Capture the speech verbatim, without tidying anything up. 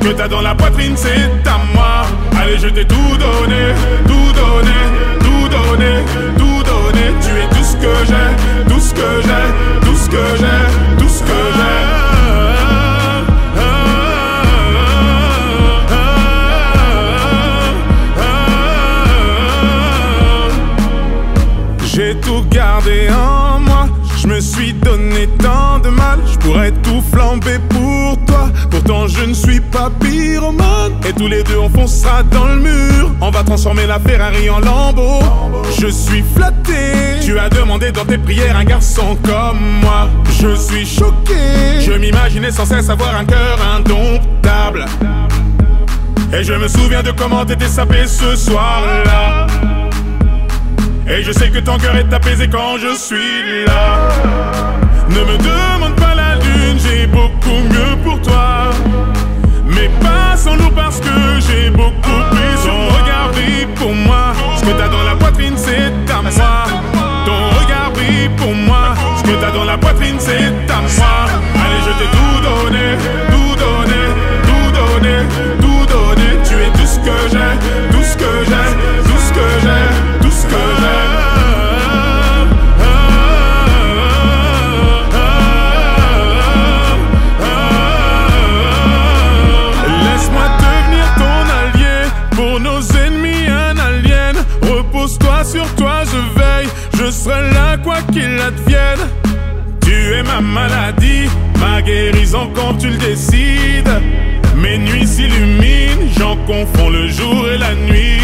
Ce que t'as dans la poitrine c'est à moi. Allez je t'ai tout donné, tout donné, tout donné, tout donné. Tu es tout ce que j'ai, tout ce que j'ai, tout ce que j'ai, tout ce que j'ai. J'ai tout gardé en moi, je me suis donné tant de mal. Je pourrais tout flamber pour toi, pourtant je ne suis pas pyromane. Et tous les deux on foncera dans le mur, on va transformer la Ferrari en Lambo. Je suis flatté, tu as demandé dans tes prières un garçon comme moi. Je suis choqué, je m'imaginais sans cesse avoir un cœur indomptable. Et je me souviens de comment t'étais sapé ce soir-là. Et je sais que ton cœur est apaisé quand je suis là. Ne me demande pas la lune, j'ai beaucoup mieux pour toi. Mais pas sans lourd parce que j'ai beaucoup pris. Ton regard brille pour moi, ce que t'as dans la poitrine c'est à moi. Ton regard brille pour moi, ce que t'as dans la poitrine c'est à moi. Allez je t'ai tout donné, tout donné, tout donné, tout donné. Tu es tout ce que j'ai, tout ce que j'ai, tout ce que j'ai, tout ce que j'ai. Laisse-moi devenir ton allié, pour nos ennemis un alien. Repose-toi sur toi, je veille, je serai là quoi qu'il advienne. Tu es ma maladie, ma guérison quand tu le décides. Mes nuits s'illuminent, j'en confonds le jour et la nuit.